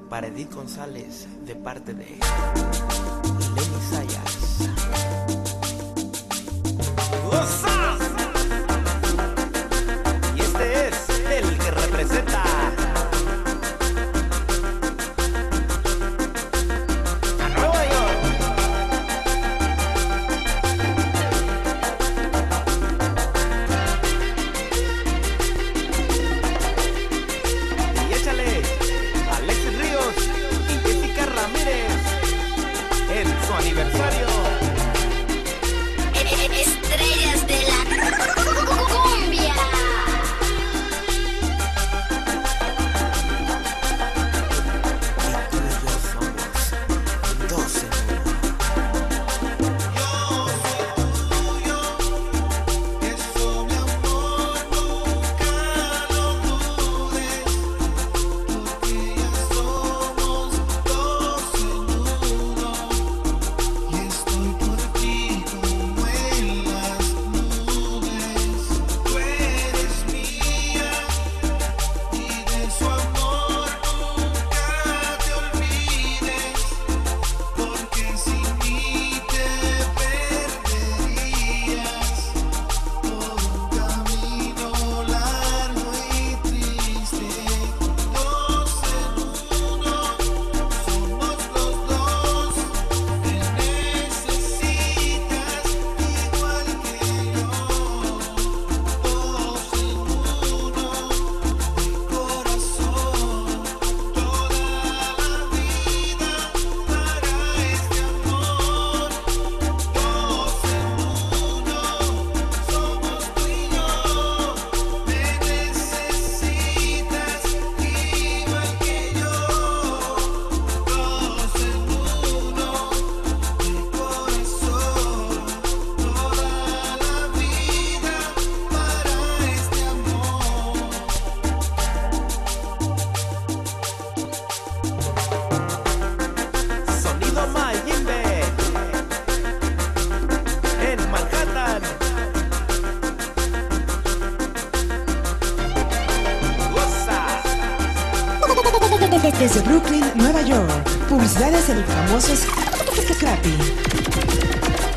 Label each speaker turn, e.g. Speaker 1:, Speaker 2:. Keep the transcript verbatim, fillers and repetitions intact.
Speaker 1: para Edith González de parte de Lenny Sayas. ¡Goza! Y este es el que representa a Nueva York. Y échale Alexis Ríos y Jessica Ramírez en su aniversario.
Speaker 2: Estrellas de la cumbia.
Speaker 1: Y tú y yo somos dos en uno.
Speaker 3: Yo soy tuyo, eso mi amor nunca lo dudes, porque ya somos dos en uno, y estoy por ti como en las nubes. Tú eres mía y de su amor nunca te olvides, porque sin mí te perderías por un camino largo y triste. Dos en uno, somos los dos, te necesitas igual que yo. Dos en uno, mi corazón, toda la vida para este amor. Dos en uno, somos tú y yo, me necesitas igual que yo. Dos en uno, mi corazón, toda la vida para este amor.
Speaker 1: Sonido Mayimbe en Manhattan. ¡Goza!
Speaker 4: Desde Brooklyn, Nueva York. Publicidades del famoso Scrappy.